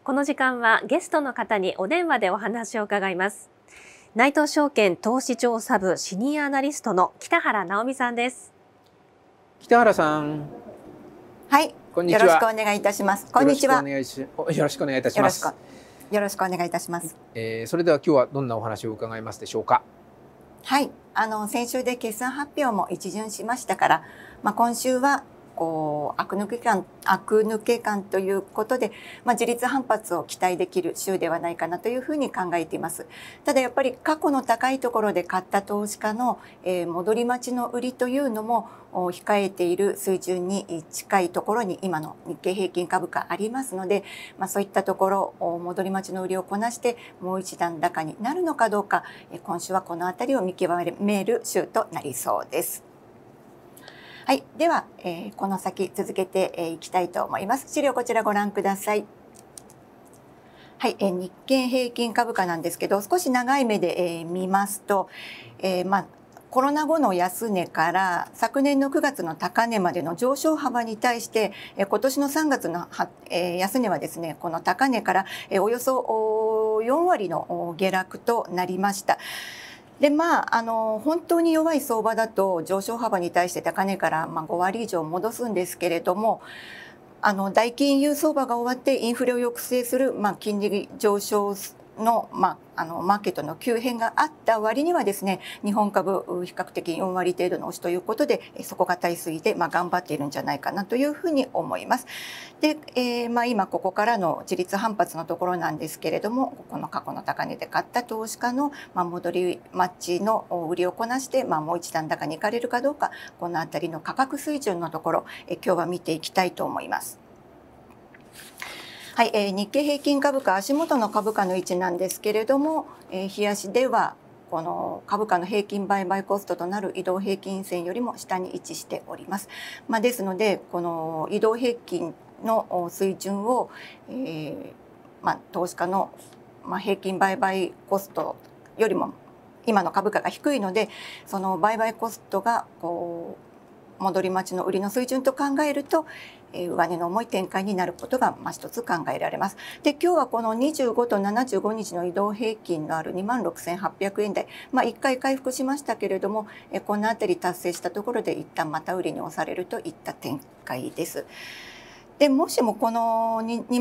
この時間はゲストの方にお電話でお話を伺います。内藤証券投資調査部シニアアナリストの北原直美さんです。 北原さん。 はい。 こんにちは。 よろしくお願いいたします。こんにちは。 よろしくお願いいたします。 よろしくお願いいたします。 それでは今日はどんなお話を伺いますでしょうか。 はい。先週で決算発表も一巡しましたから、今週は悪抜け感ということで、自立反発を期待できる週ではないかなというふうに考えています。ただやっぱり過去の高いところで買った投資家の、戻り待ちの売りというのも控えている水準に近いところに今の日経平均株価ありますので、そういったところ戻り待ちの売りをこなしてもう一段高になるのかどうか、今週はこのあたりを見極める週となりそうです。はい。では、この先続けていきたいと思います。資料こちらご覧ください。はい。日経平均株価なんですけど、少し長い目で見ますと、コロナ後の安値から昨年の9月の高値までの上昇幅に対して、今年の3月の安値はですね、この高値からおよそ4割の下落となりました。で本当に弱い相場だと上昇幅に対して高値から5割以上戻すんですけれども、大金融相場が終わってインフレを抑制する、金利上昇の、マーケットの急変があった割にはですね、日本株比較的4割程度の押しということで、底堅い水で頑張っているんじゃないかなというふうに思います。で、今ここからの自立反発のところなんですけれども、この過去の高値で買った投資家の戻り待ちの売りをこなして、もう一段高に行かれるかどうか、このあたりの価格水準のところ、今日は見ていきたいと思います。はい、日経平均株価足元の株価の位置なんですけれども、日足ではこの株価の平均売買コストとなる移動平均線よりも下に位置しております。ですのでこの移動平均の水準を、投資家の平均売買コストよりも今の株価が低いので、その売買コストが戻り待ちの売りの水準と考えると、上値の重い展開になることが一つ考えられます。で、今日はこの25と75日の移動平均のある 26,800 円台、1回回復しましたけれども、このあたり達成したところで一旦また売りに押されるといった展開です。で、もしもこの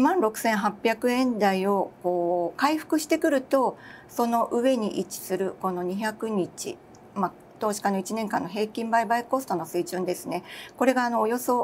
26,800 円台を回復してくると、その上に位置するこの200日、投資家の1年間の平均売買コストの水準ですね。これがおよそ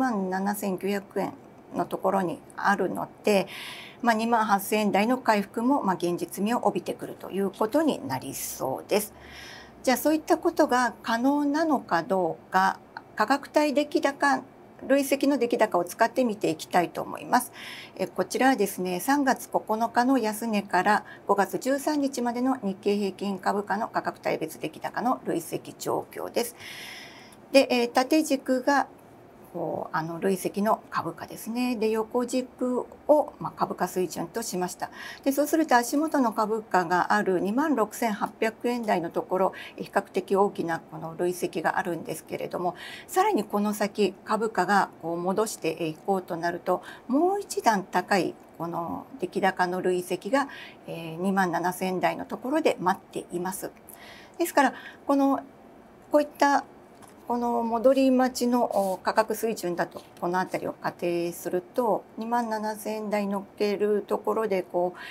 27,900 円のところにあるので、28,000 円台の回復も現実味を帯びてくるということになりそうです。じゃあそういったことが可能なのかどうか、価格帯出来高累積の出来高を使って見ていきたいと思います。こちらはですね、3月9日の安値から5月13日までの日経平均株価の価格帯別出来高の累積状況です。で、縦軸が累積の株価ですね。で、横軸を株価水準としました。で、そうすると足元の株価がある 26,800 円台のところ、比較的大きなこの累積があるんですけれども、さらにこの先株価が戻していこうとなると、もう一段高いこの出来高の累積が 27,000 円台のところで待っています。ですから、こういったこの戻り待ちの価格水準だとこの辺りを仮定すると 27,000 円台乗っけるところで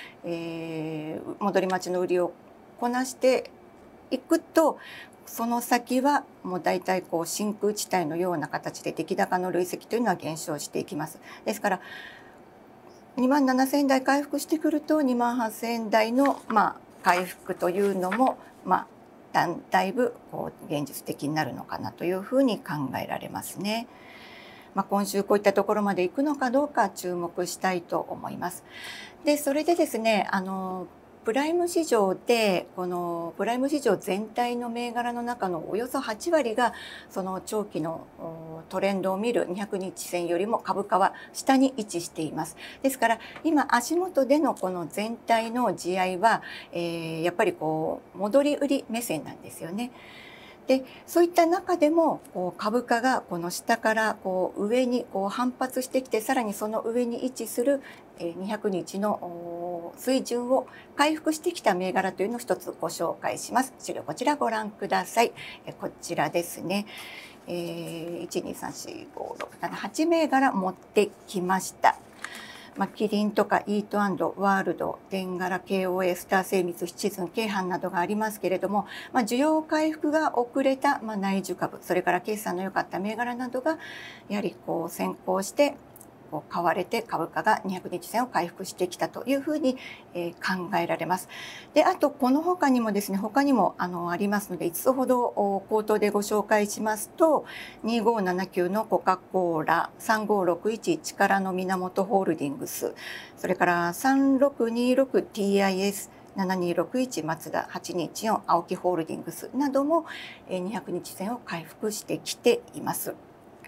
戻り待ちの売りをこなしていくと、その先はもう大体真空地帯のような形で出来高の累積というのは減少していきます。ですから 27,000 円台回復してくると 28,000 円台の回復というのもだいぶ現実的になるのかなというふうに考えられますね。今週こういったところまで行くのかどうか注目したいと思います。で、それでですね、プライム市場でこのプライム市場全体の銘柄の中のおよそ8割がその長期のトレンドを見る200日線よりも株価は下に位置しています。ですから今足元でのこの全体の地合いは、やっぱり戻り売り目線なんですよね。 でそういった中でも株価がこの下から上に反発してきて、さらにその上に位置する200日の水準を回復してきた銘柄というのを一つご紹介します。資料こちらご覧ください。こちらですね。1,2,3,4,5,6,7,8銘柄持ってきました。キリンとかイート&ワールド、デンガラ、KOA、スター精密、シチズン、京阪などがありますけれども、需要回復が遅れた内需株、それから決算の良かった銘柄などがやはり先行して買われて株価が200日線を回復してきたというふうに考えられます。で、あとこの他にもですね、他にもありますので、5つほど口頭でご紹介しますと、2579のコカ・コーラ、3561力の源ホールディングス、それから3626TIS、7261マツダ、8214青木ホールディングスなども200日線を回復してきています。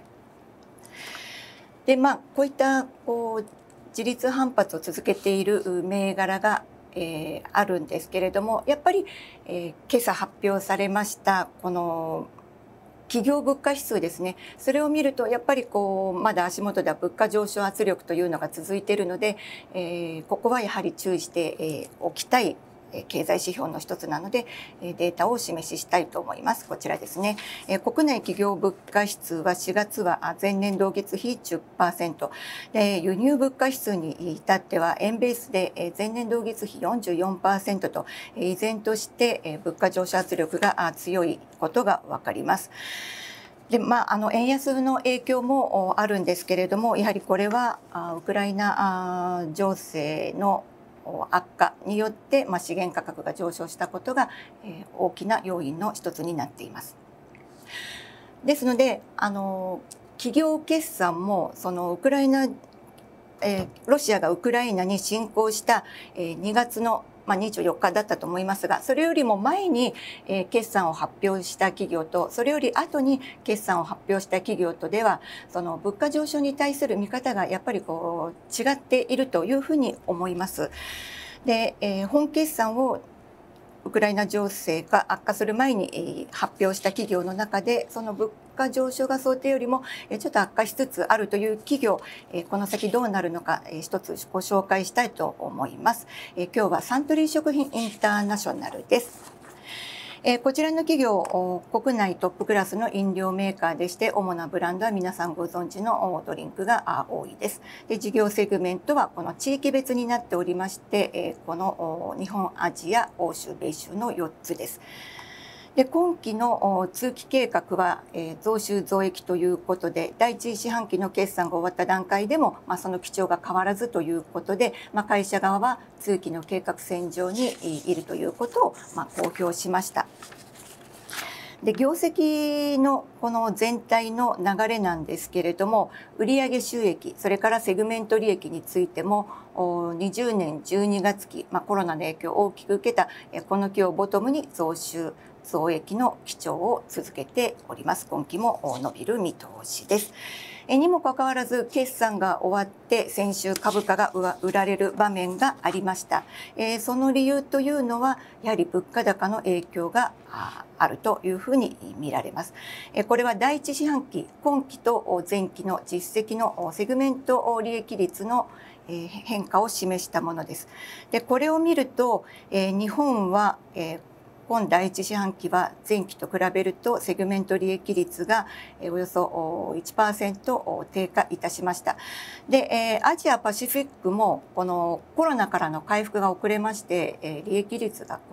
でこういった自立反発を続けている銘柄が、あるんですけれども、やっぱり、今朝発表されましたこの企業物価指数ですね。それを見るとやっぱりまだ足元では物価上昇圧力というのが続いているので、ここはやはり注意しておきたい経済指標の一つなのでデータをお示ししたいと思います。こちらですね。国内企業物価指数は4月は前年同月比 10%、で輸入物価指数に至っては円ベースで前年同月比 44% と依然として物価上昇圧力が強いことがわかります。で円安の影響もあるんですけれども、やはりこれはウクライナ情勢の悪化によって資源価格が上昇したことが大きな要因の一つになっています。ですので企業決算もそのウクライナロシアがウクライナに侵攻した2月の24日だったと思いますが、それよりも前に決算を発表した企業と、それより後に決算を発表した企業とでは、その物価上昇に対する見方がやっぱり違っているというふうに思います。で、本決算をウクライナ情勢が悪化する前に発表した企業の中で、その物価上昇が想定よりもちょっと悪化しつつあるという企業、この先どうなるのか一つご紹介したいと思います。今日はサントリー食品インターナショナルです。こちらの企業、国内トップクラスの飲料メーカーでして、主なブランドは皆さんご存知のドリンクが多いです。で、事業セグメントはこの地域別になっておりまして、この日本、アジア、欧州、米州の4つです。で、今期の通期計画は増収増益ということで、第一四半期の決算が終わった段階でもその基調が変わらずということで、会社側は通期の計画線上にいるということを公表しました。で、業績のこの全体の流れなんですけれども、売上収益、それからセグメント利益についても20年12月期、コロナの影響を大きく受けたこの期をボトムに増収増益の基調を続けております。今期も伸びる見通しです。にもかかわらず決算が終わって先週株価が売られる場面がありました。その理由というのはやはり物価高の影響があるというふうに見られます。これは第一四半期今期と前期の実績のセグメント利益率の変化を示したものです。で、これを見ると日本は今第一四半期は前期と比べるとセグメント利益率がおよそ 1% 低下いたしました。で、アジアパシフィックもこのコロナからの回復が遅れまして利益率が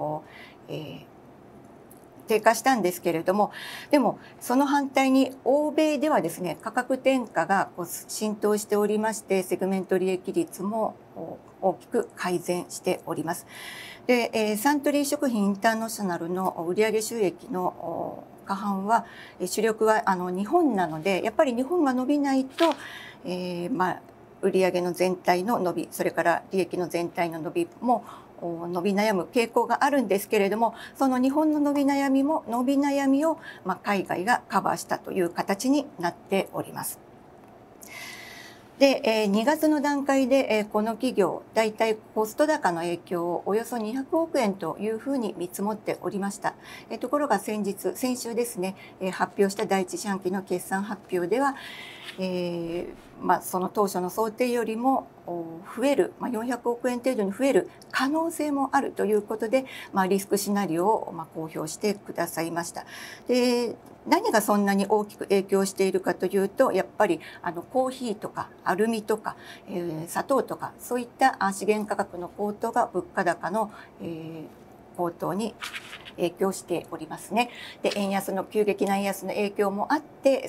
低下したんですけれども、でもその反対に欧米ではですね、価格転嫁が浸透しておりまして、セグメント利益率も大きく改善しております。で、サントリー食品インターナショナルの売上収益の過半は主力は日本なので、やっぱり日本が伸びないと、売上の全体の伸び、それから利益の全体の伸びも伸び悩む傾向があるんですけれども、その日本の伸び悩みを海外がカバーしたという形になっております。 で、2月の段階で、この企業、だいたいコスト高の影響をおよそ200億円というふうに見積もっておりました。ところが先週ですね、発表した第一四半期の決算発表では、その当初の想定よりも増える、400億円程度に増える可能性もあるということで、リスクシナリオを公表してくださいました。で、何がそんなに大きく影響しているかというと、やっぱりコーヒーとかアルミとか、砂糖とか、そういった資源価格の高騰が物価高の、高騰に影響しておりますね。で、急激な円安の影響もあって、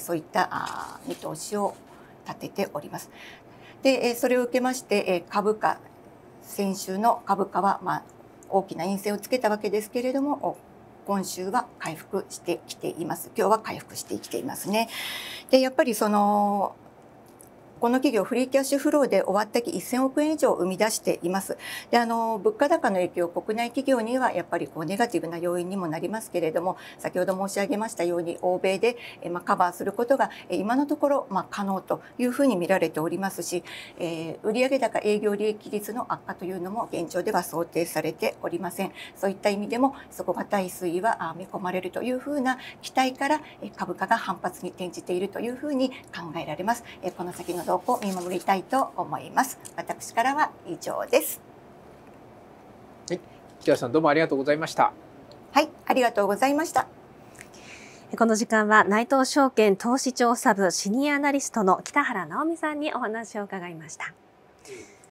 そういった見通しを立てております。で、それを受けまして、先週の株価は大きな陰線をつけたわけですけれども、今週は回復してきています。今日は回復してきていますね。で、やっぱりこの企業、フリーキャッシュフローで終わった期1000億円以上生み出しています。で、物価高の影響、国内企業にはやっぱりネガティブな要因にもなりますけれども、先ほど申し上げましたように、欧米でカバーすることが今のところ可能というふうに見られておりますし、売上高営業利益率の悪化というのも現状では想定されておりません。そういった意味でも、底堅い推移は見込まれるというふうな期待から株価が反発に転じているというふうに考えられます。この先の動向を見守りたいと思います。私からは以上です。 はい、北原さん、どうもありがとうございました。 はい、ありがとうございました。 この時間は内藤証券投資調査部シニアアナリストの北原直美さんにお話を伺いました。